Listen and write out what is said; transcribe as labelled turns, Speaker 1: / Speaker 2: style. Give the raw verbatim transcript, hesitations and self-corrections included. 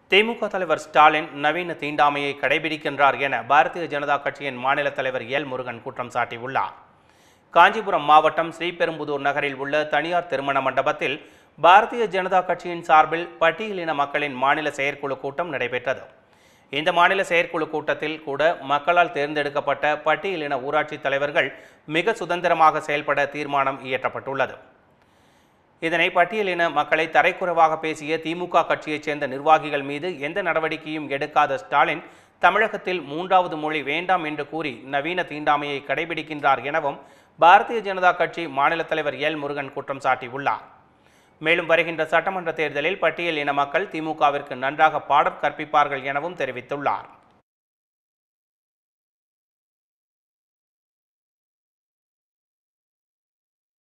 Speaker 1: திமுக தலைவர் ஸ்டாலின் நவீன தீண்டாமையை கடைபிடிக்கின்றார் என பாரதிய ஜனதா கட்சியின் மாநில தலைவர் எல் முருகன் குற்றம் சாட்டியுள்ளார். காஞ்சிபுரம் மாவட்டம் ஸ்ரீபெரும்புதூர் நகரில் உள்ள தனியார் திருமண மண்டபத்தில் பாரதிய ஜனதா கட்சியின் சார்பில் பட்டியலின மக்களின் மாநில செயற்குழு கூட்டம் நடைபெற்றது. இந்த மாநில செயற்குழு கூட்டத்தில் கூட மக்களால் தேர்ந்தெடுக்கப்பட்ட பட்டியலின ஊராட்சி தலைவர்கள் மிக சுதந்திரமாக செயல்பட தீர்மானம் இயற்றப்பட்டுள்ளது. இதனை பட்டியலின மக்களை தரைக்குறைவாக பேசிய திமுக கட்சியைச் சேர்ந்த நிர்வாகிகள் மீது எந்த நடவடிக்கையும் எடுக்காத ஸ்டாலின் தமிழகத்தில் மூன்றாவது மொழி வேண்டாம் என்று கூறி நவீன தீண்டாமையை கடைபிடிக்கின்றார் எனவும் பாரதிய ஜனதா கட்சி மாநில தலைவர் எல் முருகன் குற்றம் சாட்டியுள்ளார். மேலும் வருகின்ற சட்டமன்ற தேர்தலில் பட்டியலின மக்கள் திமுகவிற்கு நன்றாக பாடம் கற்பிப்பார்கள் எனவும் தெரிவித்துள்ளார்.